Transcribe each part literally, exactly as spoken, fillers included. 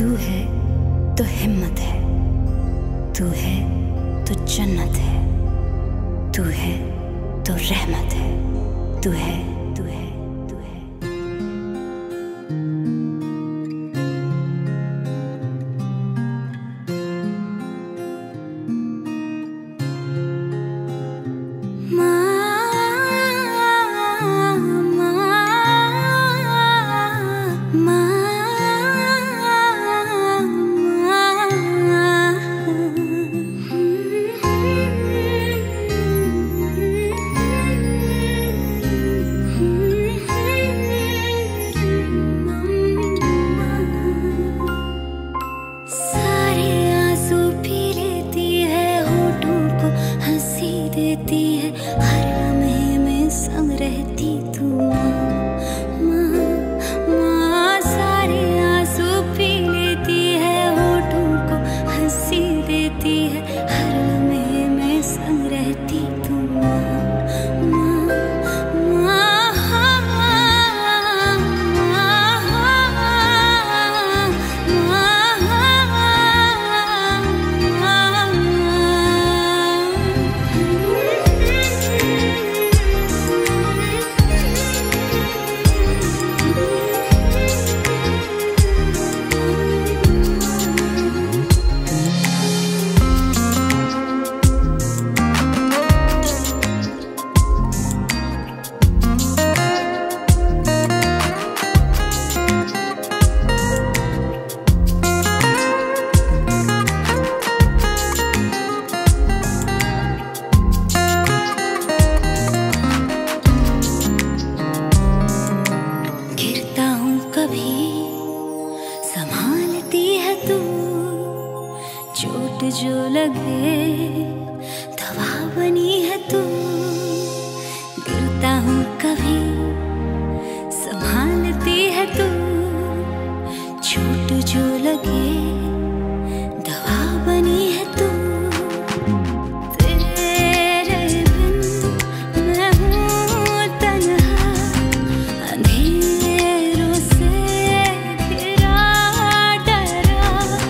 तू है तो हिम्मत है, तू है तो जन्नत है, तू है तो रहमत है, तू है तू है तू है। जो लगे दवा बनी है तू, गिरता हूँ कभी संभालती है तू, चोट जो लगे दवा बनी है तू। तेरे बिन मैं हूँ तन्हा, अंधेरों से घिरा डरा,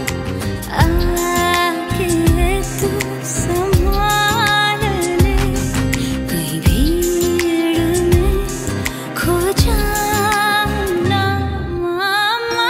संभाल ले कहीं भीड़ में खो जाना। मामा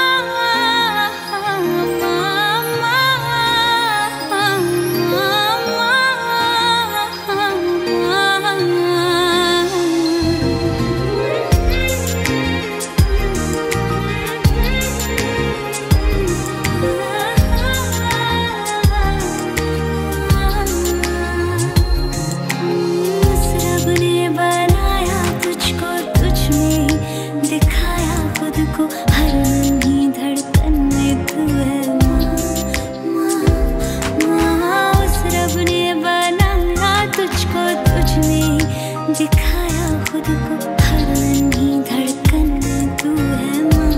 दिखाया खुद को हर नन्ही धड़कन में तू है माँ,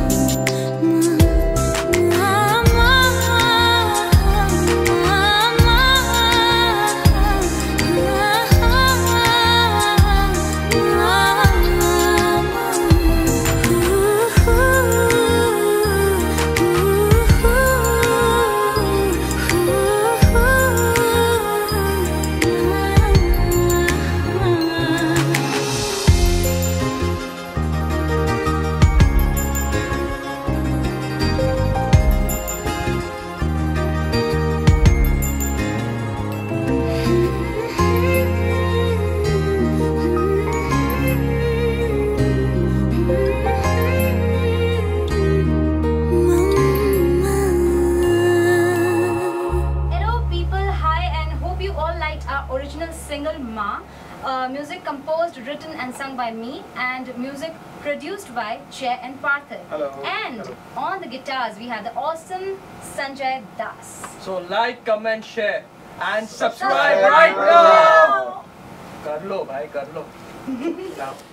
माँ, single Ma, uh, music composed, written and sung by me, and music produced by Chair and Parthiv. Hello. And Hello. On the guitars we have the awesome Sanjoy Das. So like, comment, share and subscribe right now. Kar lo bhai, kar lo. Now.